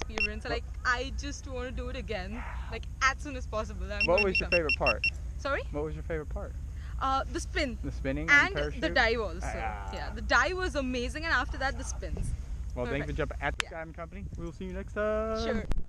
experience. Like, I just want to do it again, like as soon as possible. What was your favorite part? Sorry? What was your favorite part? The spin. The spinning and parachute? the dive also. Ah. Yeah, the dive was amazing, and after that the spins. Well, thanks for Perfect. jumping at the Yeah. Skyman Company. We'll see you next time. Sure.